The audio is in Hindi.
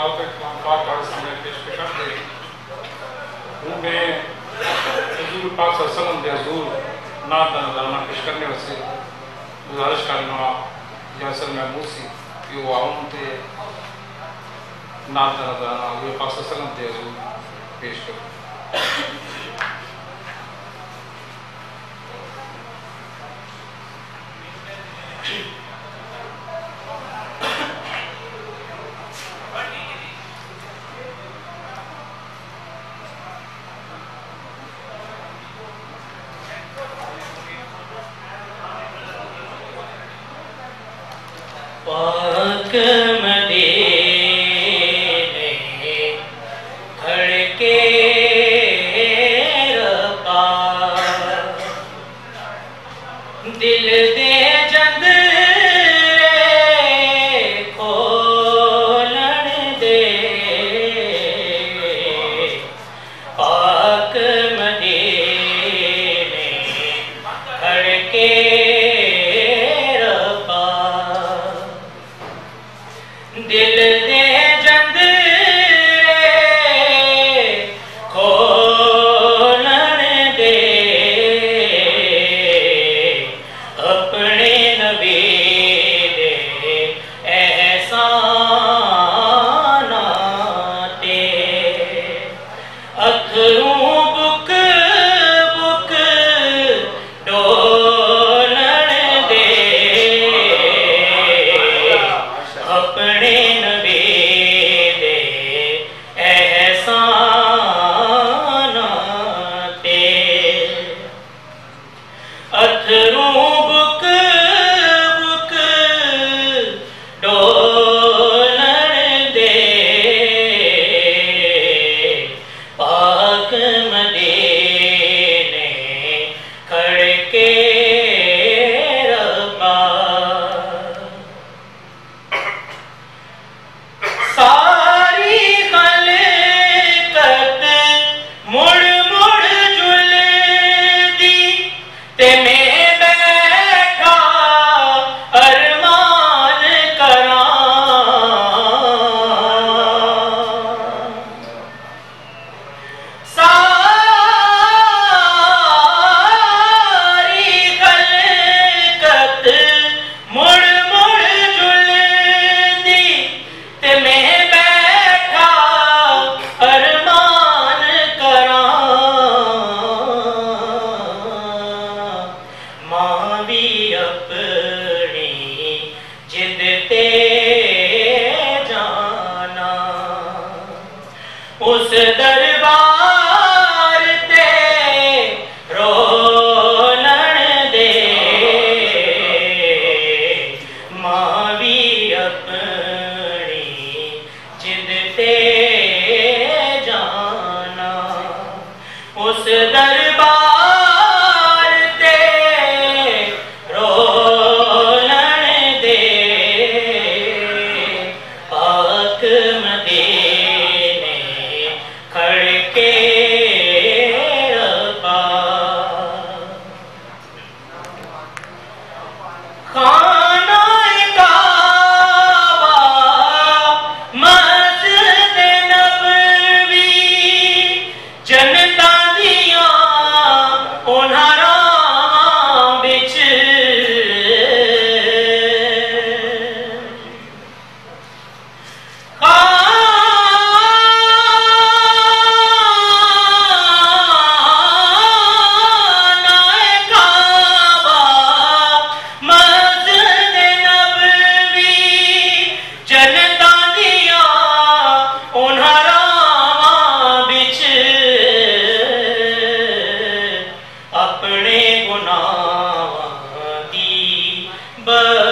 सवाल तो इस्लाम पाक का सामने पेश कर दे हूँ मैं हुजूर पाक सल्लल्लाहु अलैहि वसल्लम नात का नजराना पेश करने वास्ते गुजारिश करना यासर महमूद सी कि वो आऊँ थे नात का नजराना हुजूर पाक सल्लल्लाहु अलैहि वसल्लम पेश करो। पाक मदीने खड़के रब्बा दिल दे जंदरे खोलन दे पाक मदीने खड़के दिल दे जंदरे खोलन दे अपने नबी दे एहसाना ते अथरू बुक बुक डोलन दे अपने अथरू बुक बुक डोलन दे पाक मदीने खड़के रब्बा सारी खलकत मुड़ मुड़ जुलदी ते मैं बैठा अरमान करां सारी खलकत मुड़ मुड़ जुलदी ते मैं बैठा अरमान करां मां भी अपनी जिद ते जाना उस दरबार ते रोलन दे मां भी अपनी जिद ते जाना उस दरबार ते रोलन दे पाक मदीने खड़के रब्बा खाना काबा मस्जिद नबवी जनता दिया उन्हारा बिच अपने गुनाह दी